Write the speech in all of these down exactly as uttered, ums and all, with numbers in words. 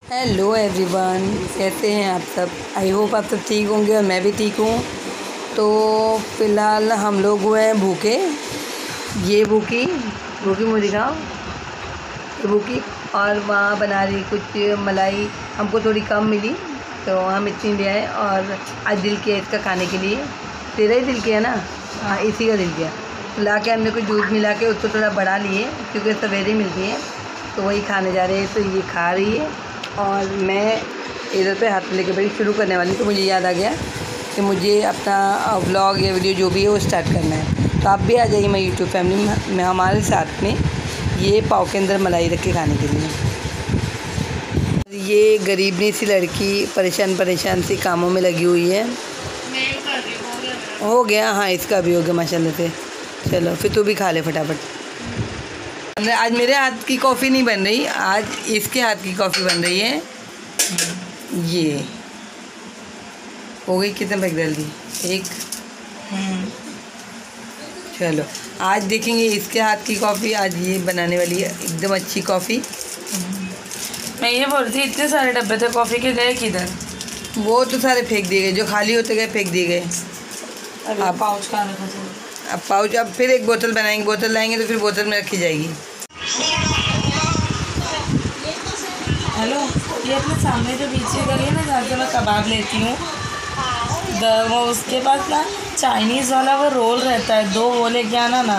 Hello everyone, कैसे हैं आप सब। आई होप आप सब ठीक होंगे और मैं भी ठीक हूँ। तो फ़िलहाल हम लोग हुए हैं भूखे। ये भूखी भूखी मुझे खाओ, ये भूखी और वहाँ बना रही कुछ मलाई। हमको थोड़ी कम मिली तो हम इतनी ले आए और आज दिल किया इसका खाने के लिए। तेरा ही दिल किया ना? हाँ, इसी का दिल किया। तो ला के हमने कुछ दूध मिला के उसको थोड़ा बढ़ा लिए क्योंकि सवेरे मिलती है, तो वही खाने जा रहे हैं। तो ये खा रही है और मैं इधर पे हाथ लेके बैठी शुरू करने वाली। तो मुझे याद आ गया कि मुझे अपना व्लॉग या वीडियो जो भी है वो स्टार्ट करना है। तो आप भी आ जाइए मैं यूट्यूब फैमिली में हमारे साथ में ये पाव के अंदर मलाई रख के खाने के लिए। ये गरीबनी सी लड़की परेशान परेशान सी कामों में लगी हुई है। हो गया? हाँ, इसका भी हो गया माशाल्लाह से। चलो फिर तू भी खा ले फटाफट। आज मेरे हाथ की कॉफ़ी नहीं बन रही, आज इसके हाथ की कॉफ़ी बन रही है। ये हो गई, कितने पैक डाल दी? एक। चलो आज देखेंगे इसके हाथ की कॉफ़ी। आज ये बनाने वाली है एकदम अच्छी कॉफ़ी। मैं ये बोल रही थी, इतने सारे डब्बे थे कॉफ़ी के, गए किधर? वो तो सारे फेंक दिए गए, जो खाली होते गए फेंक दिए गए। अब पाउच कहाँ रखा था? अब पाउच, अब फिर एक बोतल बनाएंगे, बोतल लाएंगे तो फिर बोतल में रखी जाएगी। हेलो, ये अपने सामने जो पीछे गली है ना, जहाँ से मैं कबाब लेती हूँ, वो उसके पास ना चाइनीज़ वाला वो रोल रहता है, दो वो लेके आना ना।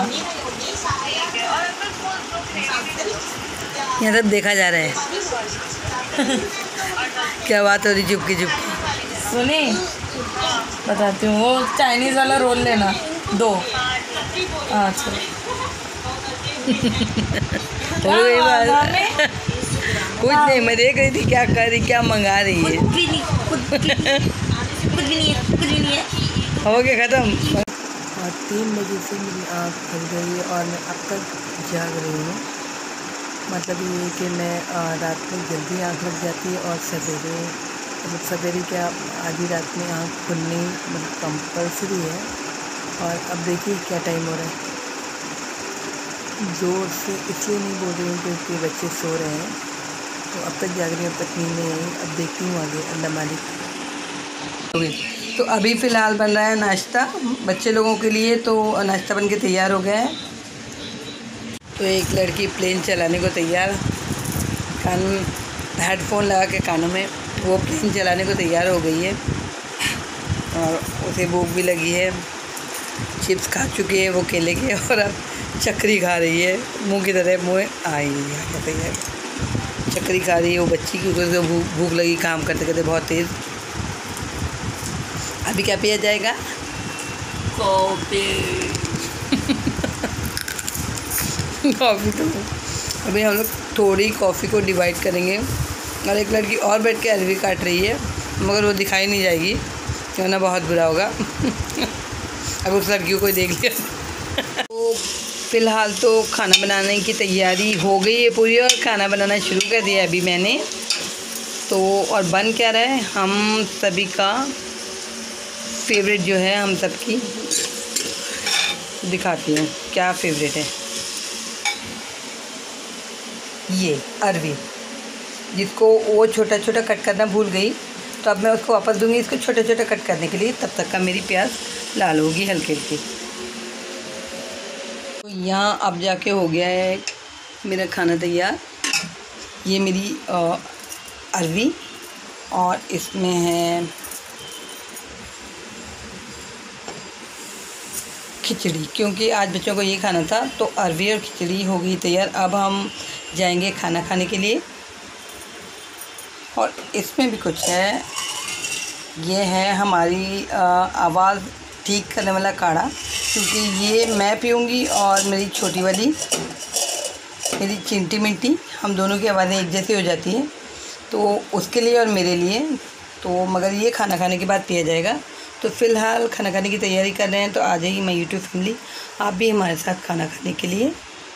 यहाँ सब देखा जा रहा है। क्या बात हो रही चुपकी चुपकी? सुनी, बताती हूँ, वो चाइनीज़ वाला रोल लेना दो। अच्छा हो गई बात। कुछ नहीं, मैं देख रही थी क्या कर रही, क्या मंगा रही है। कुछ भी नहीं, कुछ भी नहीं, कुछ भी नहीं है, कुछ भी नहीं है। हो गया ख़त्म। और तीन बजे से मेरी आँख खुल गई है और मैं अब तक जाग रही हूँ। मतलब ये कि मैं रात में जल्दी आँख लग जाती है और सवेरे, मतलब सवेरे क्या आधी रात में आँख खुलनी मतलब कंपल्सरी है। और अब देखिए क्या टाइम हो रहा है। ज़ोर से इसलिए नहीं बोल रही हूँ क्योंकि बच्चे सो रहे हैं, तो अब तक जाग रही हूँ, अब तक नींद नहीं आई। अब देखती हूँ आगे, अल्लाह मालिक। तो अभी फ़िलहाल बन रहा है नाश्ता बच्चे लोगों के लिए। तो नाश्ता बन के तैयार हो गया है। तो एक लड़की प्लेन चलाने को तैयार, कान हेडफोन लगा के कानों में, वो प्लेन चलाने को तैयार हो गई है और उसे भूख भी लगी है। चिप्स खा चुकी है वो केले के, और अब चक्री खा रही है मुंह की तरह। मुँह आई कहते हैं चक्री खा रही है वो बच्ची की, उसको भूख भूख लगी काम करते करते बहुत तेज़। अभी क्या पिया जाएगा? कॉफ़ी। कॉफ़ी। तो अभी हम लोग थोड़ी कॉफ़ी को डिवाइड करेंगे और एक लड़की और बैठ के अरवी काट रही है, मगर वो दिखाई नहीं जाएगी वरना बहुत बुरा होगा। अब उस लड़कियों को देख लिया। तो फ़िलहाल तो खाना बनाने की तैयारी हो गई है पूरी और खाना बनाना शुरू कर दिया अभी मैंने। तो और बन क्या रहा है, हम सभी का फेवरेट जो है, हम सबकी दिखाती हूँ क्या फेवरेट है। ये अरवी, जिसको वो छोटा छोटा कट करना भूल गई, तो अब मैं उसको वापस दूंगी इसको छोटा छोटा कट करने के लिए। तब तक का मेरी प्याज लाल होगी हल्की हल्की। तो यहाँ अब जाके हो गया है मेरा खाना तैयार। ये मेरी अरवी और इसमें है खिचड़ी, क्योंकि आज बच्चों को ये खाना था। तो अरवी और खिचड़ी हो गई तैयार। अब हम जाएंगे खाना खाने के लिए। और इसमें भी कुछ है, ये है हमारी आवाज़ ठीक करने वाला काढ़ा, क्योंकि ये मैं पीऊँगी और मेरी छोटी वाली, मेरी चिंटी मिंटी, हम दोनों की आवाज़ें एक जैसी हो जाती हैं, तो उसके लिए और मेरे लिए। तो मगर ये खाना खाने के बाद पिया जाएगा। तो फ़िलहाल खाना खाने की तैयारी कर रहे हैं। तो आ जाइए मैं यूट्यूब फैमिली, आप भी हमारे साथ खाना खाने के लिए।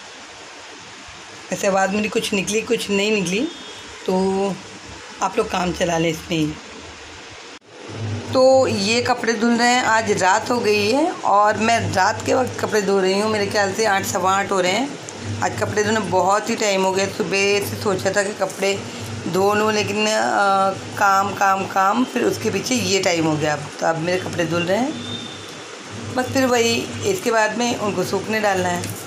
ऐसे आवाज़ मेरी कुछ निकली कुछ नहीं निकली, तो आप लोग काम चला लें इसमें ही। तो ये कपड़े धुल रहे हैं। आज रात हो गई है और मैं रात के वक्त कपड़े धो रही हूँ। मेरे ख्याल से आठ सवा आठ हो रहे हैं। आज कपड़े धोने बहुत ही टाइम हो गया। सुबह से सोचा था कि कपड़े धो लूँ, लेकिन आ, काम काम काम फिर उसके पीछे ये टाइम हो गया। अब तो अब मेरे कपड़े धुल रहे हैं, बस फिर वही इसके बाद में उनको सूखने डालना है।